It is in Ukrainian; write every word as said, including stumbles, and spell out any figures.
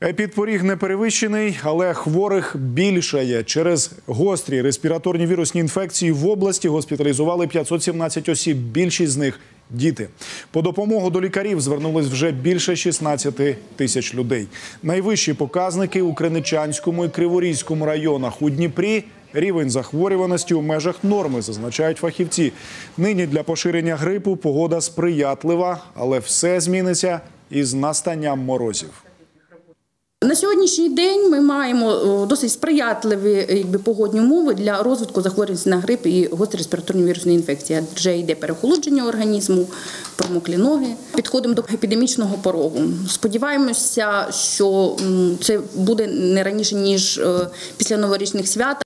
Епідпоріг не перевищений, але хворих більшає. Через гострі респіраторні вірусні інфекції в області госпіталізували п'ятсот сімнадцять осіб. Більшість з них – діти. По допомогу до лікарів звернулись вже більше шістнадцяти тисяч людей. Найвищі показники у Криничанському і Криворізькому районах. У Дніпрі рівень захворюваності у межах норми, зазначають фахівці. Нині для поширення грипу погода сприятлива, але все зміниться із настанням морозів. На сьогоднішній день ми маємо досить сприятливі якби, погодні умови для розвитку захворюваності на грип і гострі респіраторні вірусні інфекції. Адже йде переохолодження організму, промоклі ноги. Підходимо до епідемічного порогу. Сподіваємося, що це буде не раніше, ніж після новорічних свят.